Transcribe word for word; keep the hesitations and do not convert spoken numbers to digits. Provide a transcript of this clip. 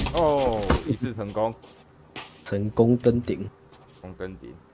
哦，一次成功， 成功登顶。 成功登顶。